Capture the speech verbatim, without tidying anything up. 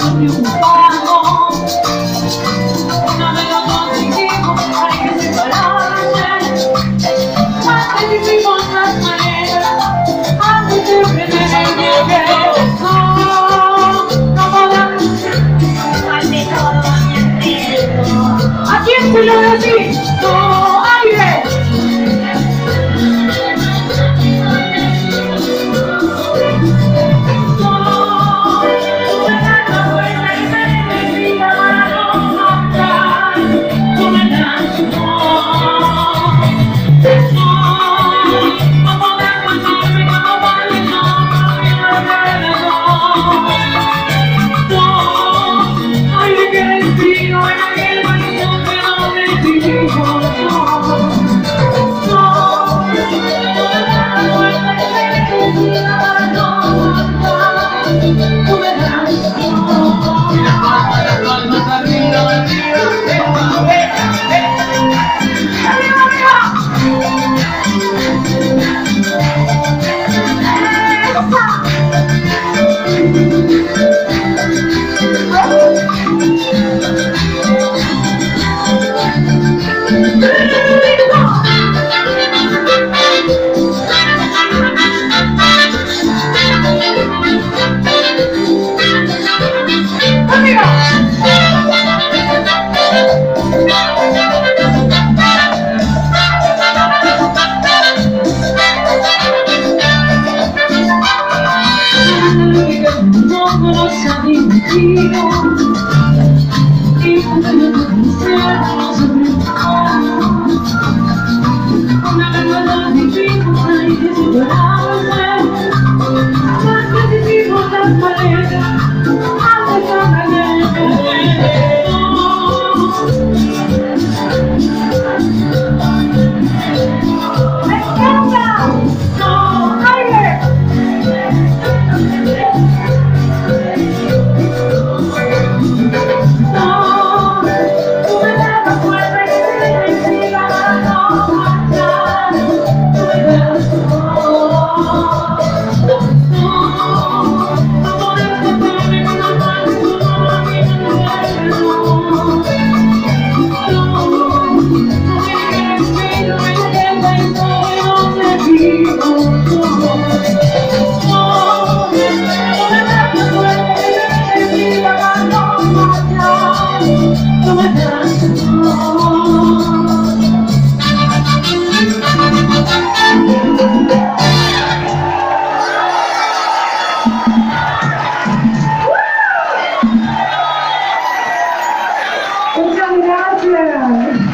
preocupado. No me lo conseguimos, hay que separarse. Antes hicimos las maneras, antes de prender el llegue. No, no podemos. Ante todo mi entero. ¿A quién se lo decís? No, aire. Muchas gracias.